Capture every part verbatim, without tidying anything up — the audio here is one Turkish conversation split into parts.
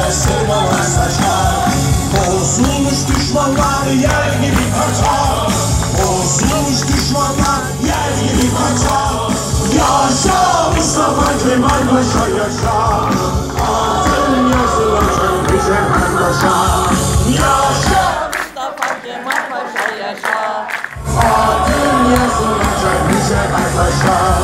sırmalar saçar. Bozulmuş düşmanlar yer gibi kaçar. Bozulmuş düşmanlar yer gibi kaçar. Yaşa Mustafa Kemal Paşa yaşa. Adın yazılacak mücevher taşa. Yaşa Mustafa Kemal Paşa yaşa. adın yazılacak mücevher taşa.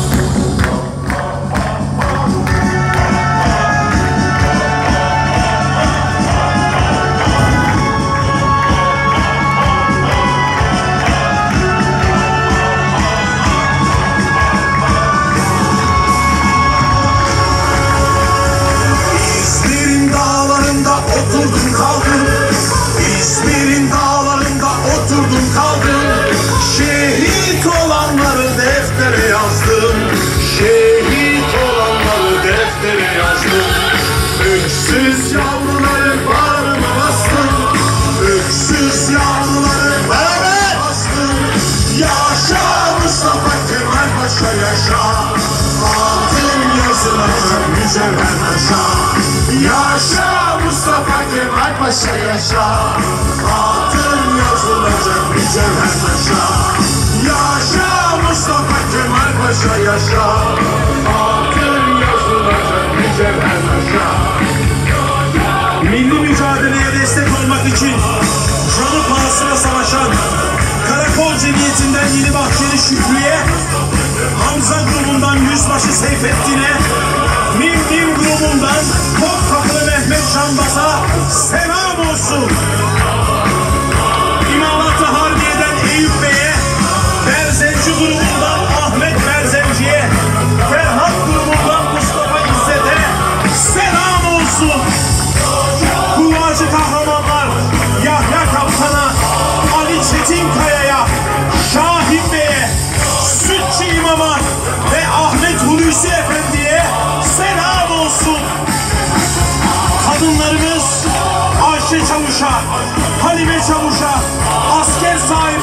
Oturdum kaldım, İzmir'in dağlarında oturdum kaldım. Şehit olanları deftere yazdım. Şehit olanları deftere yazdım. Öksüz yavruları bağrıma bastım. Öksüz yavruları bağrıma bastım. Yaşa Mustafa Kemal Paşa yaşa. Adın yazılacak mücevher taşa. Yaşa Mustafa Kemal Paşa yaşa. Adın yazılacak mücevher taşa. Yaşa Mustafa Kemal Paşa yaşa. Adın yazılacak mücevher taşa. Milli mücadeleye destek olmak için canı pahasına savaşan Karakol Cemiyeti'nden Yeni Bahçeli Şükrü'ye, Hamza grubundan Yüzbaşı Seyfettin'e, Mim Mim grubundan Topkapılı Mehmet Canbaz'a selam olsun. İmalatı Harbiye'den Eyüp Bey'e, Berzenci grubundan Ahmet Berzenci'ye, Ferhat grubundan Mustafa İzzet'e selam olsun. Kuvacı kahramanlar Yahya Kaptan'a, Ali Çetinkaya'ya, Şahin Bey'e, Sütçü İmam'a ve Ahmet Hulusi Efendi'ye selam olsun. Kadınlarımız Ayşe Çavuş'a, Halime Çavuş'a, asker sahibi